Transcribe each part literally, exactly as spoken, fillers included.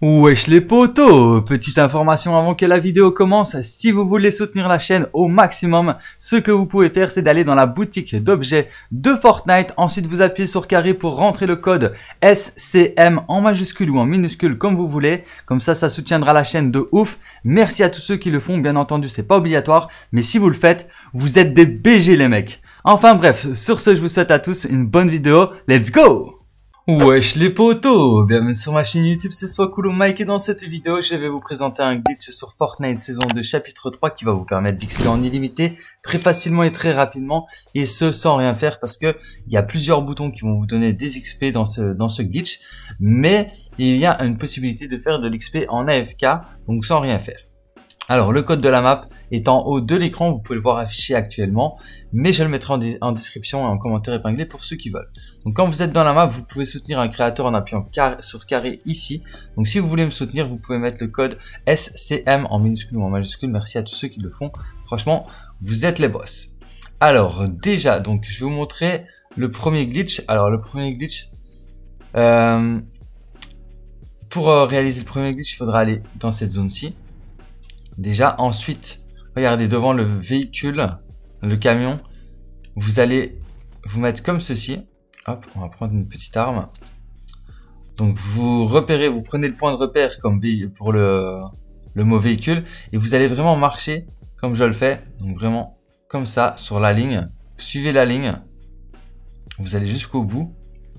Wesh les potos, petite information avant que la vidéo commence, si vous voulez soutenir la chaîne au maximum, ce que vous pouvez faire c'est d'aller dans la boutique d'objets de Fortnite, ensuite vous appuyez sur carré pour rentrer le code S C M en majuscule ou en minuscule comme vous voulez, comme ça ça soutiendra la chaîne de ouf. Merci à tous ceux qui le font, bien entendu c'est pas obligatoire, mais si vous le faites, vous êtes des B G les mecs. Enfin bref, sur ce je vous souhaite à tous une bonne vidéo, let's go! Wesh les potos, bienvenue sur ma chaîne YouTube, c'est Swacoolo Mike et dans cette vidéo je vais vous présenter un glitch sur Fortnite saison deux chapitre trois qui va vous permettre d'X P en illimité très facilement et très rapidement et ce sans rien faire parce que il y a plusieurs boutons qui vont vous donner des X P dans ce, dans ce glitch, mais il y a une possibilité de faire de l'X P en A F K donc sans rien faire. Alors le code de la map est en haut de l'écran, vous pouvez le voir affiché actuellement, mais je le mettrai en, en description et en commentaire épinglé pour ceux qui veulent. Donc quand vous êtes dans la map, vous pouvez soutenir un créateur en appuyant car sur carré ici. Donc si vous voulez me soutenir, vous pouvez mettre le code S C M en minuscule ou en majuscule. Merci à tous ceux qui le font. Franchement, vous êtes les boss. Alors déjà, donc je vais vous montrer le premier glitch. Alors le premier glitch, euh, pour euh, réaliser le premier glitch, il faudra aller dans cette zone-ci. Déjà, ensuite, regardez devant le véhicule, le camion, vous allez vous mettre comme ceci. Hop, on va prendre une petite arme. Donc vous repérez, vous prenez le point de repère comme pour le, le mot véhicule et vous allez vraiment marcher comme je le fais. Donc vraiment comme ça sur la ligne. Suivez la ligne. Vous allez jusqu'au bout.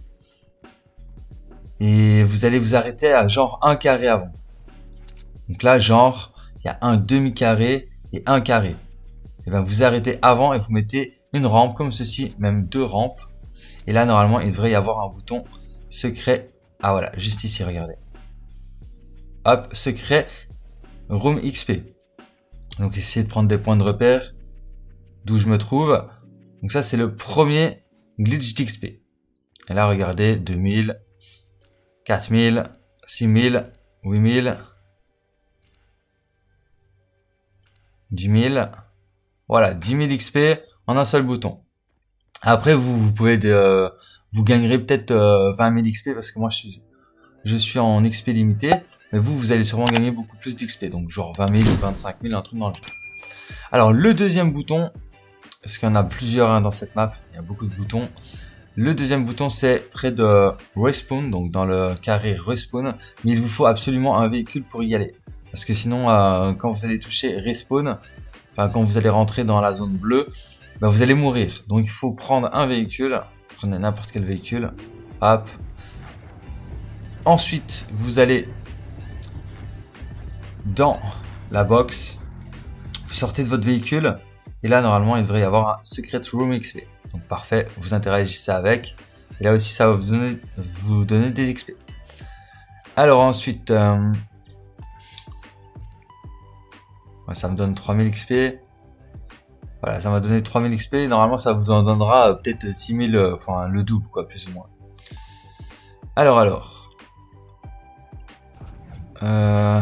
Et vous allez vous arrêter à genre un carré avant. Donc là, genre... il y a un demi-carré et un carré. Et bien vous arrêtez avant et vous mettez une rampe comme ceci, même deux rampes. Et là normalement il devrait y avoir un bouton secret. Ah voilà, juste ici, regardez. Hop, secret Room X P. Donc essayez de prendre des points de repère d'où je me trouve. Donc ça c'est le premier glitch d'X P. Et là regardez, deux mille, quatre mille, six mille, huit mille. dix mille, voilà, dix mille X P en un seul bouton. Après, vous, vous pouvez, de, euh, vous gagnerez peut-être euh, vingt mille X P parce que moi, je suis, je suis en X P limité. Mais vous, vous allez sûrement gagner beaucoup plus d'X P. Donc, genre vingt mille ou vingt-cinq mille, un truc dans le jeu. Alors, le deuxième bouton, parce qu'il y en a plusieurs hein, dans cette map, il y a beaucoup de boutons. Le deuxième bouton, c'est près de Respawn, donc dans le carré Respawn. Mais il vous faut absolument un véhicule pour y aller. Parce que sinon, euh, quand vous allez toucher respawn, enfin quand vous allez rentrer dans la zone bleue, bah, vous allez mourir. Donc il faut prendre un véhicule, prenez n'importe quel véhicule, hop. Ensuite, vous allez dans la box, vous sortez de votre véhicule, et là normalement il devrait y avoir un Secret Room X P. Donc parfait, vous interagissez avec, et là aussi ça va vous donner, vous donner des X P. Alors ensuite... Euh, ça me donne trois mille X P. Voilà, ça m'a donné trois mille X P. Normalement, ça vous en donnera euh, peut-être six mille, euh, enfin le double, quoi, plus ou moins. Alors, alors. Euh,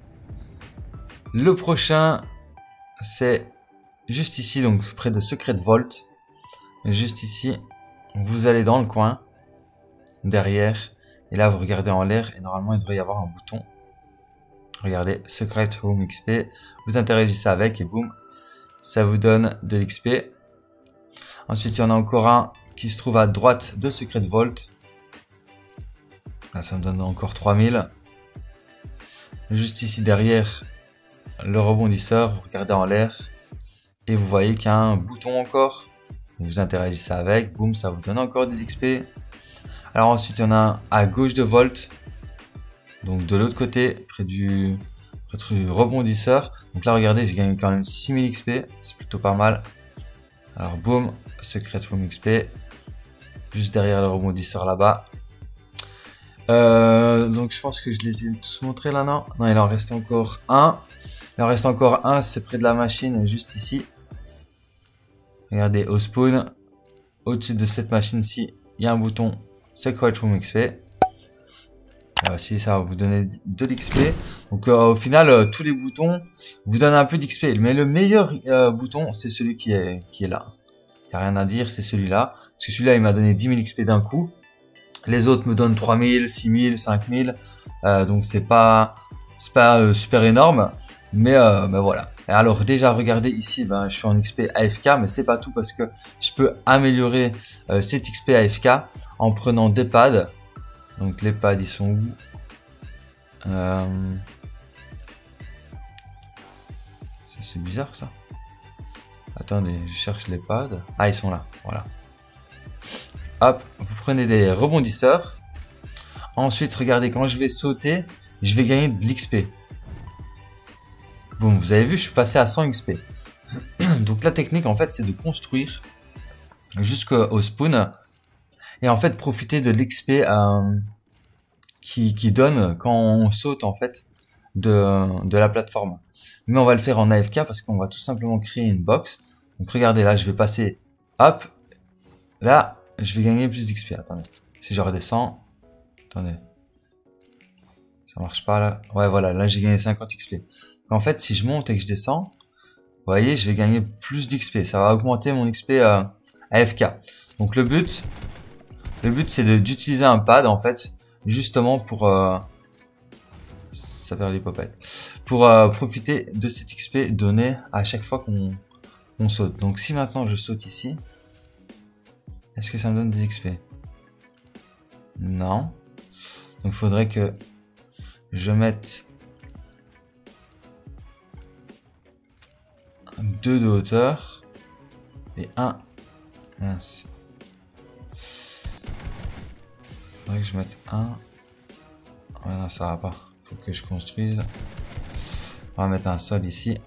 le prochain, c'est juste ici, donc près de Secret Vault. Juste ici, vous allez dans le coin, derrière. Et là, vous regardez en l'air et normalement, il devrait y avoir un bouton. Regardez, Secret Room X P, vous interagissez avec et boum, ça vous donne de l'X P. Ensuite, il y en a encore un qui se trouve à droite de Secret Vault. Là, ça me donne encore trois mille. Juste ici derrière, le rebondisseur, vous regardez en l'air et vous voyez qu'il y a un bouton encore. Vous interagissez avec, boum, ça vous donne encore des X P. Alors ensuite, il y en a un à gauche de Vault. Donc de l'autre côté, près du, près du rebondisseur. Donc là, regardez, j'ai gagné quand même six mille X P. C'est plutôt pas mal. Alors boum, Secret Room X P. Juste derrière le rebondisseur là-bas. Euh, donc je pense que je les ai tous montrés là, non? Non, il en reste encore un. Il en reste encore un, c'est près de la machine, juste ici. Regardez, au spawn. Au-dessus de cette machine-ci, il y a un bouton Secret Room X P. Là aussi, ça va vous donner de l'X P. Donc euh, au final, euh, tous les boutons vous donnent un peu d'X P. Mais le meilleur euh, bouton, c'est celui qui est, qui est là. Il n'y a rien à dire, c'est celui-là. Parce que celui-là, il m'a donné dix mille X P d'un coup. Les autres me donnent trois mille, six mille, cinq mille. Euh, donc c'est pas, c'est pas euh, super énorme. Mais, euh, mais voilà. Et alors déjà regardez ici, ben, je suis en X P A F K. Mais c'est pas tout parce que je peux améliorer euh, cet X P A F K en prenant des pads. Donc les pads ils sont où? euh... C'est bizarre ça. Attendez, je cherche les pads. Ah, ils sont là, voilà. Hop, vous prenez des rebondisseurs. Ensuite, regardez, quand je vais sauter, je vais gagner de l'X P. Bon, vous avez vu, je suis passé à cent X P. Donc la technique, en fait, c'est de construire jusqu'au spawn. Et en fait, profiter de l'X P euh, qui, qui donne quand on saute, en fait, de, de la plateforme. Mais on va le faire en A F K parce qu'on va tout simplement créer une box. Donc regardez, là, je vais passer, hop, là, je vais gagner plus d'X P. Attendez, si je redescends, attendez, ça marche pas là. Ouais, voilà, là, j'ai gagné cinquante X P. Donc, en fait, si je monte et que je descends, vous voyez, je vais gagner plus d'X P. Ça va augmenter mon X P euh, A F K. Donc le but, le but, c'est d'utiliser un pad, en fait, justement pour... Euh, ça perd l'hypopète. Pour euh, profiter de cet X P donné à chaque fois qu'on on saute. Donc si maintenant je saute ici, est-ce que ça me donne des X P? Non. Donc il faudrait que je mette deux de hauteur et un. Mince. Il faudrait que je mette un. Ouais, non, ça va pas. Faut que je construise. On va mettre un sol ici.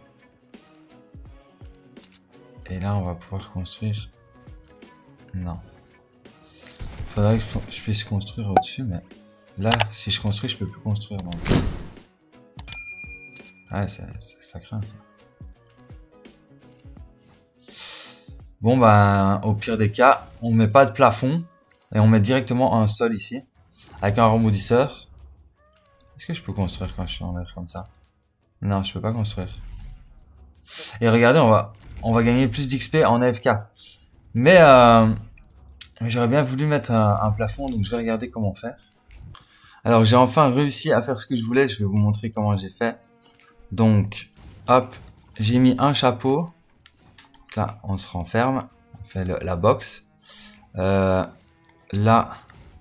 Et là, on va pouvoir construire. Non. Il faudrait que je puisse construire au-dessus, mais là, si je construis, je peux plus construire. Donc. Ouais, ça, ça, ça craint ça. Bon, ben, au pire des cas, on met pas de plafond et on met directement un sol ici avec un rebondisseur. Est-ce que je peux construire quand je suis en l'air comme ça? Non, je peux pas construire. Et regardez, on va, on va gagner plus d'X P en A F K. Mais, euh, j'aurais bien voulu mettre un, un plafond, donc je vais regarder comment faire. Alors, j'ai enfin réussi à faire ce que je voulais. Je vais vous montrer comment j'ai fait. Donc, hop, j'ai mis un chapeau. Donc là, on se renferme. On fait le, la box. Euh, là,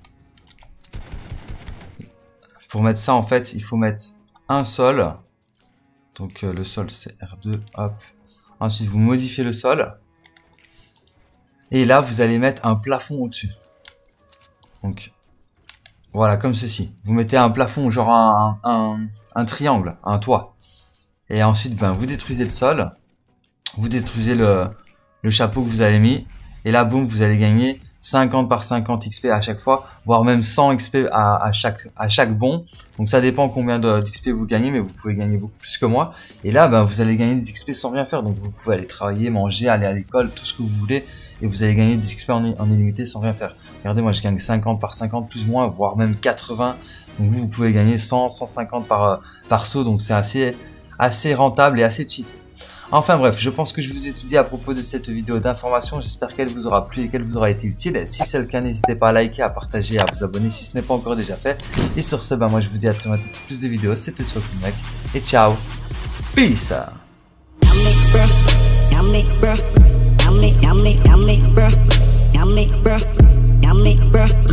pour mettre ça, en fait, il faut mettre un sol. Donc euh, le sol c'est R deux, hop. Ensuite vous modifiez le sol. Et là vous allez mettre un plafond au-dessus. Donc voilà, comme ceci. Vous mettez un plafond, genre un, un, un triangle, un toit. Et ensuite ben, vous détruisez le sol. Vous détruisez le, le chapeau que vous avez mis. Et là boum, vous allez gagner cinquante par cinquante X P à chaque fois, voire même cent X P à, à chaque à chaque bond. Donc ça dépend combien d'X P vous gagnez, mais vous pouvez gagner beaucoup plus que moi. Et là, ben, vous allez gagner des X P sans rien faire. Donc vous pouvez aller travailler, manger, aller à l'école, tout ce que vous voulez. Et vous allez gagner des X P en, en illimité sans rien faire. Regardez, moi je gagne cinquante par cinquante, plus ou moins, voire même quatre-vingts. Donc vous, vous pouvez gagner cent, cent cinquante par, par saut. Donc c'est assez, assez rentable et assez cheat. Enfin bref, je pense que je vous ai tout dit à propos de cette vidéo d'information. J'espère qu'elle vous aura plu et qu'elle vous aura été utile. Si c'est le cas, n'hésitez pas à liker, à partager, à vous abonner si ce n'est pas encore déjà fait. Et sur ce, ben moi je vous dis à très bientôt pour plus de vidéos. C'était SoFuMec et ciao. Peace. Yummy, bruh.